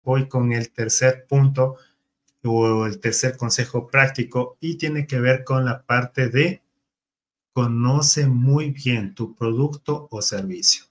voy con el tercer punto o el tercer consejo práctico y tiene que ver con la parte de conoce muy bien tu producto o servicio.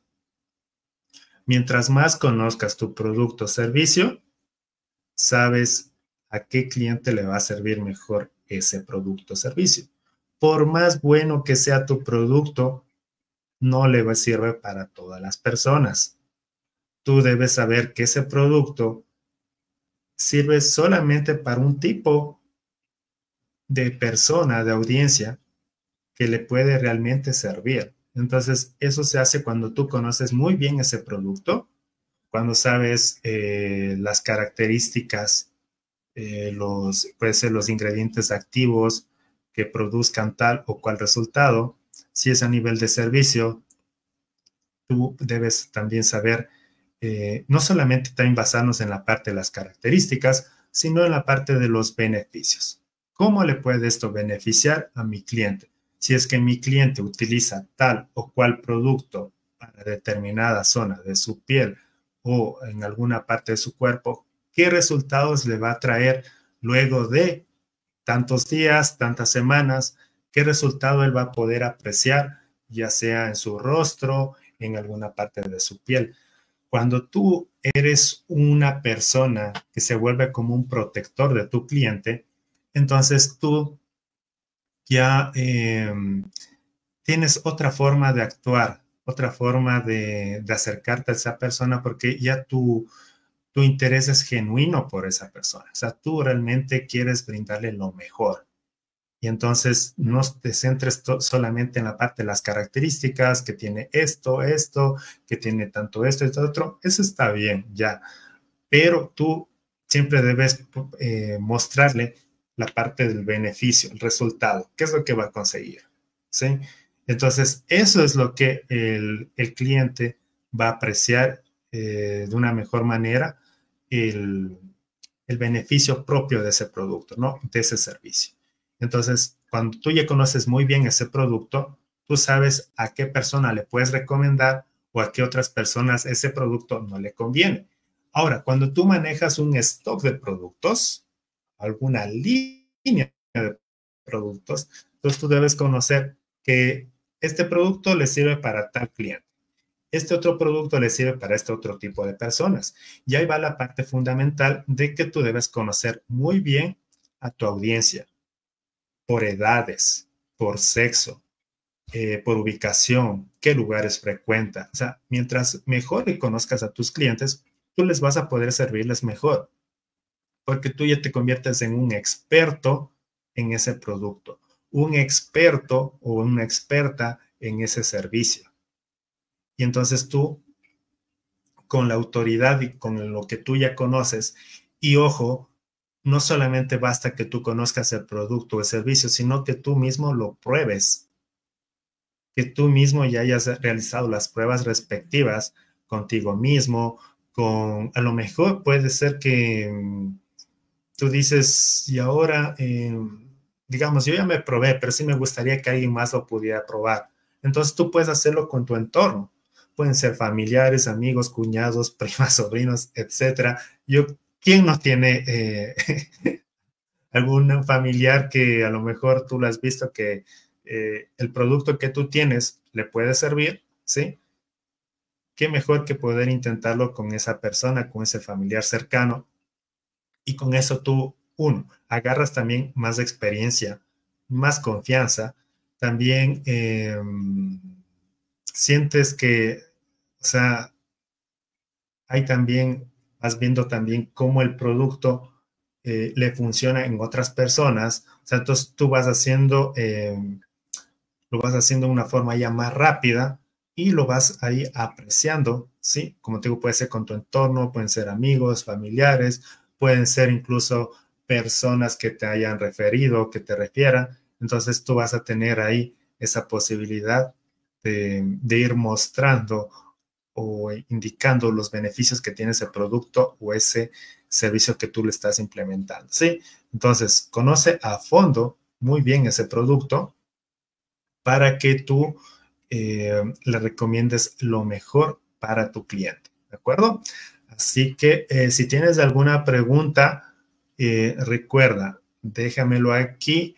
Mientras más conozcas tu producto o servicio, sabes a qué cliente le va a servir mejor ese producto o servicio. Por más bueno que sea tu producto, no le sirve para todas las personas. Tú debes saber que ese producto sirve solamente para un tipo de persona, de audiencia, que le puede realmente servir. Entonces, eso se hace cuando tú conoces muy bien ese producto, cuando sabes las características, puede ser los ingredientes activos que produzcan tal o cual resultado. Si es a nivel de servicio, tú debes también saber, no solamente también basarnos en la parte de las características, sino en la parte de los beneficios. ¿Cómo le puede esto beneficiar a mi cliente? Si es que mi cliente utiliza tal o cual producto para determinada zona de su piel o en alguna parte de su cuerpo, ¿qué resultados le va a traer luego de tantos días, tantas semanas? ¿Qué resultado él va a poder apreciar, ya sea en su rostro, en alguna parte de su piel? Cuando tú eres una persona que se vuelve como un protector de tu cliente, entonces tú ya tienes otra forma de actuar, otra forma de acercarte a esa persona porque ya tu interés es genuino por esa persona. O sea, tú realmente quieres brindarle lo mejor. Y entonces no te centres solamente en la parte de las características, que tiene esto, que tiene tanto esto, otro. Eso está bien, ya. Pero tú siempre debes mostrarle la parte del beneficio, el resultado, qué es lo que va a conseguir. ¿Sí? Entonces, eso es lo que el cliente va a apreciar de una mejor manera el, el beneficio propio de ese producto, ¿no? De ese servicio. Entonces, cuando tú ya conoces muy bien ese producto, tú sabes a qué persona le puedes recomendar o a qué otras personas ese producto no le conviene. Ahora, cuando tú manejas un stock de productos, alguna línea de productos, entonces tú debes conocer que este producto le sirve para tal cliente. Este otro producto le sirve para este otro tipo de personas. Y ahí va la parte fundamental de que tú debes conocer muy bien a tu audiencia por edades, por sexo, por ubicación, qué lugares frecuenta. O sea, mientras mejor conozcas a tus clientes, tú les vas a poder servirles mejor, porque tú ya te conviertes en un experto en ese producto, un experto o una experta en ese servicio. Y entonces tú, con la autoridad y con lo que tú ya conoces, y ojo, no solamente basta que tú conozcas el producto o el servicio, sino que tú mismo lo pruebes, que tú mismo ya hayas realizado las pruebas respectivas contigo mismo, a lo mejor puede ser que tú dices, y ahora, digamos, yo ya me probé, pero sí me gustaría que alguien más lo pudiera probar. Entonces tú puedes hacerlo con tu entorno. Pueden ser familiares, amigos, cuñados, primas, sobrinos, etcétera. ¿Quién no tiene algún familiar que a lo mejor tú lo has visto que el producto que tú tienes le puede servir? ¿Sí? Qué mejor que poder intentarlo con esa persona, con ese familiar cercano, y con eso tú, uno, agarras también más experiencia, más confianza, también sientes que, o sea, hay también, vas viendo también cómo el producto le funciona en otras personas, o sea, entonces tú vas haciendo, lo vas haciendo de una forma ya más rápida y lo vas ahí apreciando, ¿sí? Como te digo, puede ser con tu entorno, pueden ser amigos, familiares, pueden ser incluso personas que te hayan referido, que te refieran. Entonces tú vas a tener ahí esa posibilidad de ir mostrando o indicando los beneficios que tiene ese producto o ese servicio que tú le estás implementando, ¿sí? Entonces, conoce a fondo muy bien ese producto para que tú le recomiendes lo mejor para tu cliente, ¿de acuerdo? Así que si tienes alguna pregunta, recuerda, déjamelo aquí,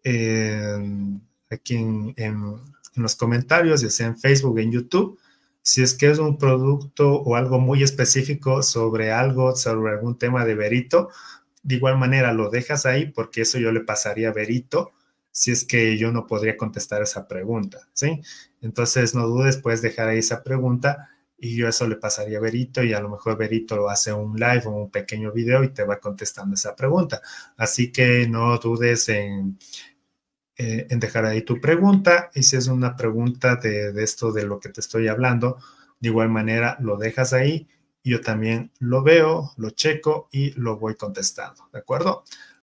aquí en los comentarios, ya sea en Facebook, en YouTube. Si es que es un producto o algo muy específico sobre algo, sobre algún tema de Berito, de igual manera lo dejas ahí porque eso yo le pasaría a Berito si es que yo no podría contestar esa pregunta, ¿sí? Entonces no dudes, puedes dejar ahí esa pregunta y yo eso le pasaría a Berito y a lo mejor Berito lo hace un live o un pequeño video y te va contestando esa pregunta. Así que no dudes en dejar ahí tu pregunta y si es una pregunta de esto de lo que te estoy hablando, de igual manera lo dejas ahí y yo también lo veo, lo checo y lo voy contestando, ¿de acuerdo?